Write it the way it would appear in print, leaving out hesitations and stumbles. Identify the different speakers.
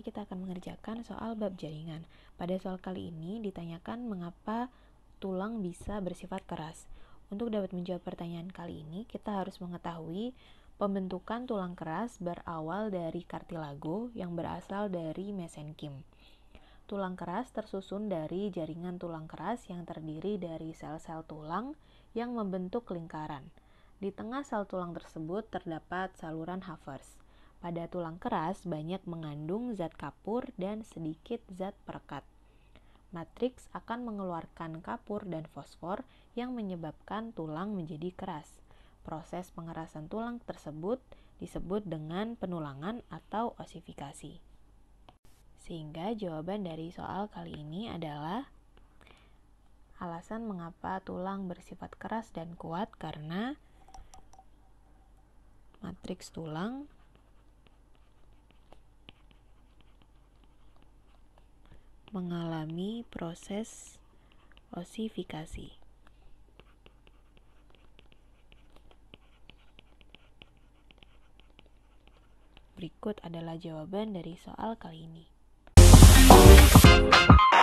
Speaker 1: ini kita akan mengerjakan soal bab jaringan. Pada soal kali ini ditanyakan mengapa tulang bisa bersifat keras. Untuk dapat menjawab pertanyaan kali ini, kita harus mengetahui pembentukan tulang keras berawal dari kartilago yang berasal dari mesenkim. Tulang keras tersusun dari jaringan tulang keras yang terdiri dari sel-sel tulang yang membentuk lingkaran. Di tengah sel tulang tersebut terdapat saluran Havers. Pada tulang keras banyak mengandung zat kapur dan sedikit zat perekat. Matriks akan mengeluarkan kapur dan fosfor yang menyebabkan tulang menjadi keras. Proses pengerasan tulang tersebut disebut dengan penulangan atau osifikasi. Sehingga jawaban dari soal kali ini adalah alasan mengapa tulang bersifat keras dan kuat karena matriks tulang mengalami proses osifikasi. Berikut adalah jawaban dari soal kali ini.